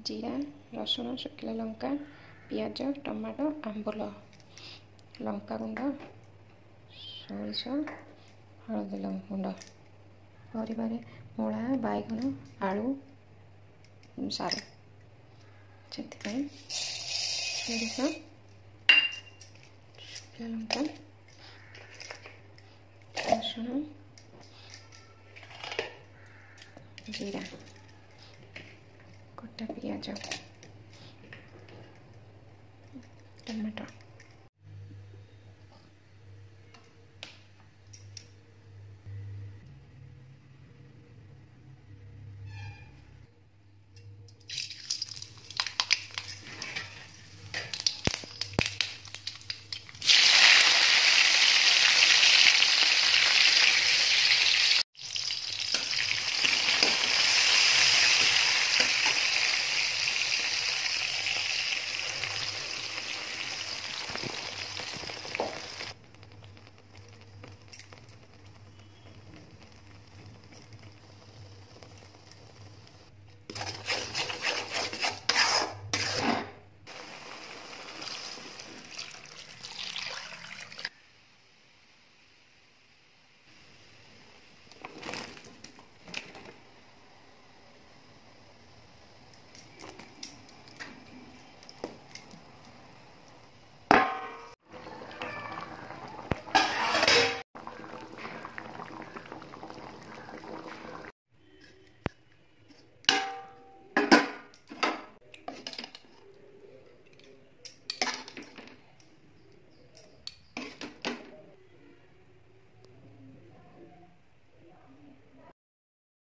जीरा रसुण शुखिला लंका पियाज टमाटो आंबुल लंका गुंड सोरिष हलदी गुंड परिबारे मूला बैगण आलू सारू से सोरिष शुखिला लंका रसुण जीरा कटा पियाज टमाटो